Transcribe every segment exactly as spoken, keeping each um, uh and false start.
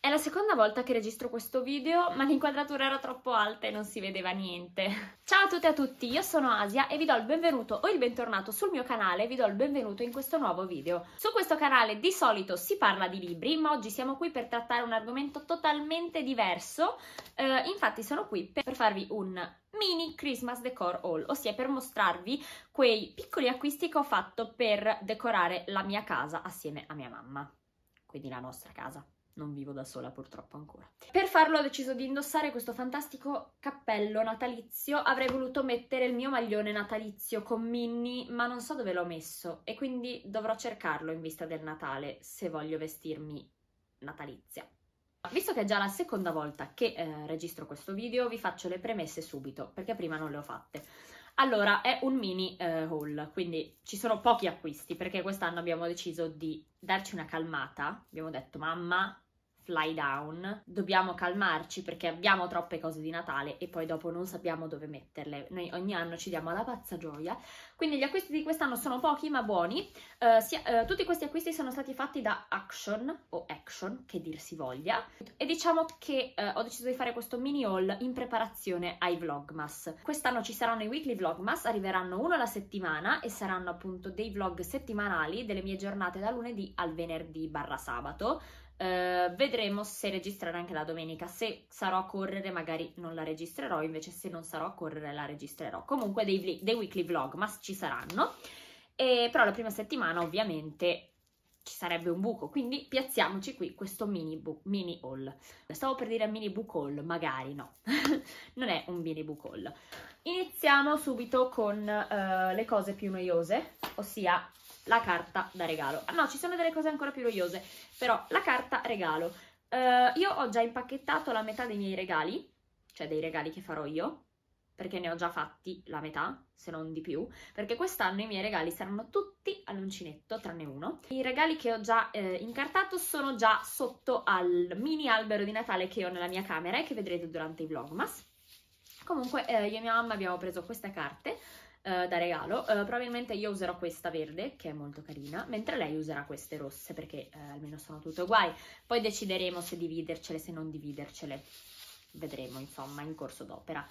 È la seconda volta che registro questo video, ma l'inquadratura era troppo alta e non si vedeva niente. Ciao a tutte e a tutti, io sono Asia e vi do il benvenuto o il bentornato sul mio canale, vi do il benvenuto in questo nuovo video. Su questo canale di solito si parla di libri, ma oggi siamo qui per trattare un argomento totalmente diverso. Uh, infatti sono qui per farvi un mini Christmas decor haul, ossia per mostrarvi quei piccoli acquisti che ho fatto per decorare la mia casa assieme a mia mamma, quindi la nostra casa. Non vivo da sola purtroppo ancora. Per farlo ho deciso di indossare questo fantastico cappello natalizio. Avrei voluto mettere il mio maglione natalizio con Minnie, ma non so dove l'ho messo e quindi dovrò cercarlo in vista del Natale se voglio vestirmi natalizia. Visto che è già la seconda volta che eh, registro questo video, vi faccio le premesse subito, perché prima non le ho fatte. Allora, è un mini eh, haul, quindi ci sono pochi acquisti, perché quest'anno abbiamo deciso di darci una calmata. Abbiamo detto, mamma, fly down, dobbiamo calmarci perché abbiamo troppe cose di Natale e poi dopo non sappiamo dove metterle. Noi ogni anno ci diamo la pazza gioia, quindi gli acquisti di quest'anno sono pochi ma buoni. Uh, sia, uh, tutti questi acquisti sono stati fatti da Action, o Action, che dir si voglia, e diciamo che uh, ho deciso di fare questo mini haul in preparazione ai Vlogmas. Quest'anno ci saranno i weekly Vlogmas, arriveranno uno alla settimana e saranno appunto dei vlog settimanali delle mie giornate da lunedì al venerdì barra sabato. Uh, vedremo se registrare anche la domenica. Se sarò a correre magari non la registrerò, invece se non sarò a correre la registrerò. Comunque dei, dei weekly vlog, ma ci saranno. E, però la prima settimana ovviamente ci sarebbe un buco, quindi piazziamoci qui questo mini, book, mini haul. Stavo per dire mini book haul, magari no, non è un mini book haul. Iniziamo subito con uh, le cose più noiose, ossia la carta da regalo. No, ci sono delle cose ancora più noiose, però la carta regalo. Uh, io ho già impacchettato la metà dei miei regali, cioè dei regali che farò io, perché ne ho già fatti la metà, se non di più, perché quest'anno i miei regali saranno tutti all'uncinetto, tranne uno. I regali che ho già eh, incartato sono già sotto al mini albero di Natale che ho nella mia camera e che vedrete durante i Vlogmas. Comunque eh, io e mia mamma abbiamo preso queste carte Uh, da regalo. Uh, probabilmente io userò questa verde, che è molto carina, mentre lei userà queste rosse, perché uh, almeno sono tutte uguali. Poi decideremo se dividercele, se non dividercele. Vedremo, insomma, in corso d'opera.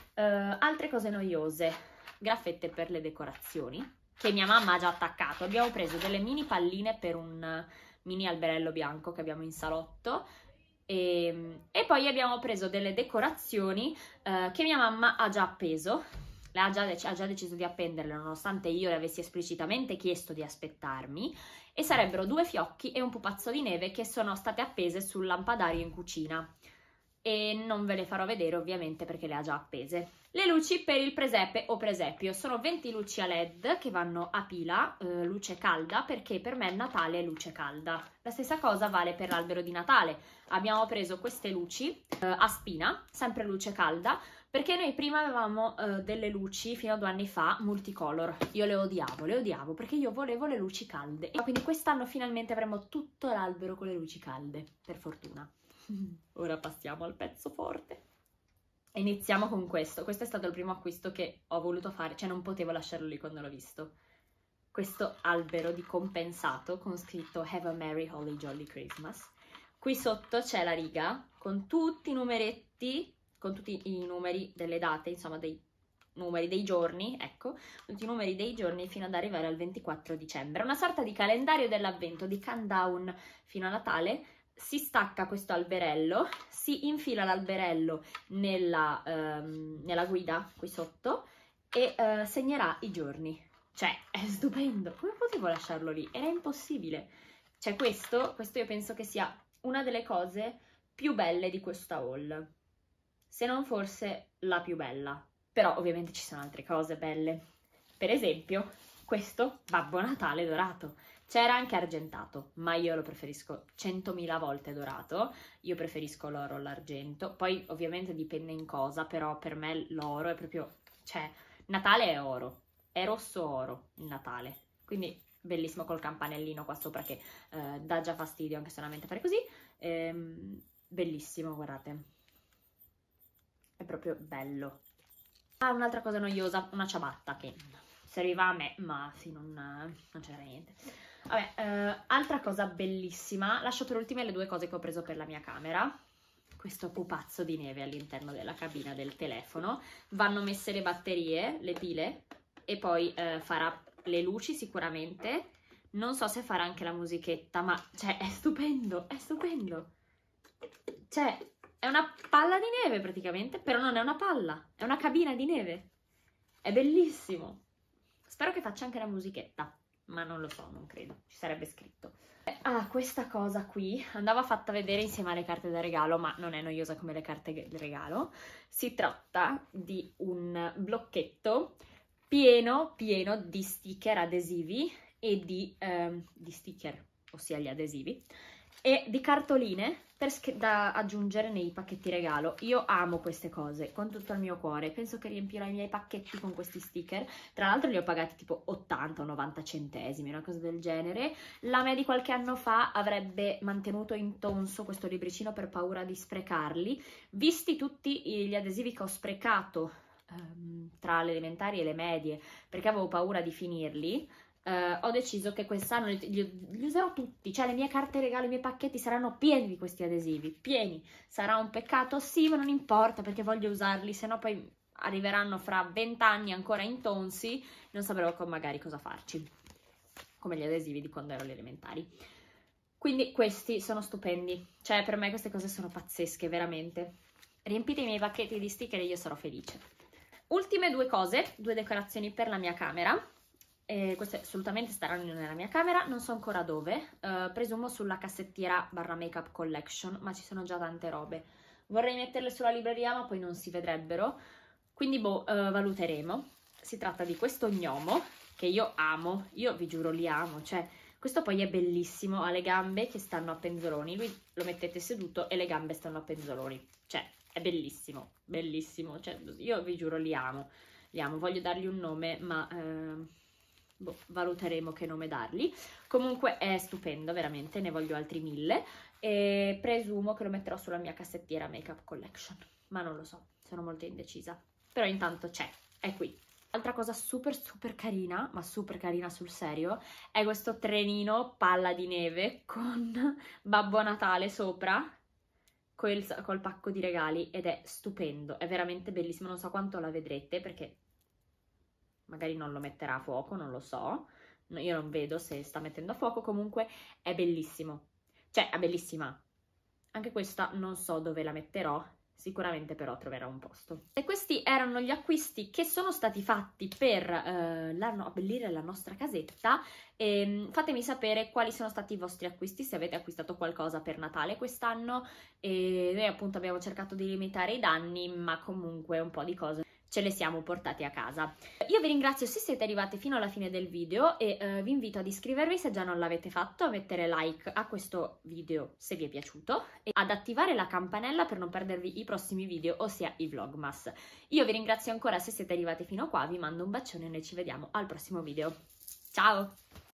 Uh, altre cose noiose. Graffette per le decorazioni, che mia mamma ha già attaccato. Abbiamo preso delle mini palline per un mini alberello bianco che abbiamo in salotto. E, e poi abbiamo preso delle decorazioni uh, che mia mamma ha già appeso. Ha già, ha già deciso di appenderle nonostante io le avessi esplicitamente chiesto di aspettarmi, e sarebbero due fiocchi e un pupazzo di neve che sono state appese sul lampadario in cucina e non ve le farò vedere ovviamente perché le ha già appese. Le luci per il presepe o presepio sono venti luci a led che vanno a pila, eh, luce calda, perché per me Natale è luce calda. La stessa cosa vale per l'albero di Natale. Abbiamo preso queste luci eh, a spina, sempre luce calda, perché noi prima avevamo uh, delle luci fino a due anni fa multicolor. Io le odiavo, le odiavo perché io volevo le luci calde. E quindi quest'anno finalmente avremo tutto l'albero con le luci calde, per fortuna. Ora passiamo al pezzo forte. E iniziamo con questo. Questo è stato il primo acquisto che ho voluto fare, cioè non potevo lasciarlo lì quando l'ho visto. Questo albero di compensato con scritto Have a Merry Holly Jolly Christmas. Qui sotto c'è la riga con tutti i numeretti, con tutti i numeri delle date, insomma dei numeri dei giorni, ecco, tutti i numeri dei giorni fino ad arrivare al ventiquattro dicembre. Una sorta di calendario dell'avvento, di countdown fino a Natale. Si stacca questo alberello, si infila l'alberello nella, um, nella guida qui sotto e uh, segnerà i giorni. Cioè, è stupendo! Come potevo lasciarlo lì? Era impossibile. Cioè, questo, questo io penso che sia una delle cose più belle di questa haul. Se non forse la più bella. Però ovviamente ci sono altre cose belle. Per esempio, questo Babbo Natale dorato. C'era anche argentato, ma io lo preferisco centomila volte dorato. Io preferisco l'oro all'argento. Poi ovviamente dipende in cosa, però per me l'oro è proprio... Cioè, Natale è oro. È rosso oro il Natale. Quindi bellissimo col campanellino qua sopra che eh, dà già fastidio anche solamente fare così. Ehm, bellissimo, guardate. È proprio bello. Ah, un'altra cosa noiosa, una ciabatta che serviva a me, ma sì, non, non c'era niente. Vabbè, eh, altra cosa bellissima, lascio per ultime le due cose che ho preso per la mia camera. Questo pupazzo di neve all'interno della cabina del telefono. Vanno messe le batterie, le pile, e poi eh, farà le luci sicuramente. Non so se farà anche la musichetta, ma cioè è stupendo, è stupendo. Cioè, è una palla di neve praticamente, però non è una palla, è una cabina di neve. È bellissimo. Spero che faccia anche la musichetta, ma non lo so, non credo, ci sarebbe scritto. Ah, questa cosa qui andava fatta vedere insieme alle carte da regalo, ma non è noiosa come le carte da regalo. Si tratta di un blocchetto pieno, pieno di sticker adesivi e di, ehm, di sticker, ossia gli adesivi, e di cartoline per da aggiungere nei pacchetti regalo. Io amo queste cose con tutto il mio cuore, penso che riempirò i miei pacchetti con questi sticker. Tra l'altro li ho pagati tipo ottanta o novanta centesimi, una cosa del genere. La me di qualche anno fa avrebbe mantenuto intonso questo libricino per paura di sprecarli. Visti tutti gli adesivi che ho sprecato ehm, tra le elementari e le medie perché avevo paura di finirli, Uh, ho deciso che quest'anno li, li, li userò tutti, cioè le mie carte regalo, i miei pacchetti saranno pieni di questi adesivi, pieni. Sarà un peccato? Sì, ma non importa perché voglio usarli, sennò poi arriveranno fra vent'anni ancora intonsi, non saprò magari cosa farci, come gli adesivi di quando ero alle elementari. Quindi questi sono stupendi, cioè per me queste cose sono pazzesche, veramente. Riempite i miei pacchetti di sticker e io sarò felice. Ultime due cose, due decorazioni per la mia camera. E queste assolutamente staranno nella mia camera, non so ancora dove, uh, presumo sulla cassettiera barra makeup collection, ma ci sono già tante robe. Vorrei metterle sulla libreria ma poi non si vedrebbero, quindi boh, uh, valuteremo. Si tratta di questo gnomo che io amo, io vi giuro li amo, cioè questo poi è bellissimo, ha le gambe che stanno a penzoloni, lui lo mettete seduto e le gambe stanno a penzoloni, cioè è bellissimo, bellissimo, cioè io vi giuro li amo, li amo, voglio dargli un nome ma... Uh, Boh, valuteremo che nome dargli. Comunque è stupendo, veramente, ne voglio altri mille e presumo che lo metterò sulla mia cassettiera Makeup Collection, ma non lo so, sono molto indecisa. Però intanto c'è, è qui. Altra cosa super super carina, ma super carina sul serio, è questo trenino palla di neve con Babbo Natale sopra, col, col pacco di regali, ed è stupendo, è veramente bellissimo, non so quanto la vedrete perché... magari non lo metterà a fuoco, non lo so, no, io non vedo se sta mettendo a fuoco, comunque è bellissimo, cioè è bellissima. Anche questa non so dove la metterò, sicuramente però troverò un posto. E questi erano gli acquisti che sono stati fatti per eh, la, no, abbellire la nostra casetta. E fatemi sapere quali sono stati i vostri acquisti, se avete acquistato qualcosa per Natale quest'anno. E noi appunto abbiamo cercato di limitare i danni, ma comunque un po' di cose ce le siamo portati a casa. Io vi ringrazio se siete arrivati fino alla fine del video e eh, vi invito ad iscrivervi se già non l'avete fatto, a mettere like a questo video se vi è piaciuto e ad attivare la campanella per non perdervi i prossimi video, ossia i vlogmas. Io vi ringrazio ancora se siete arrivati fino qua, vi mando un bacione e noi ci vediamo al prossimo video. Ciao!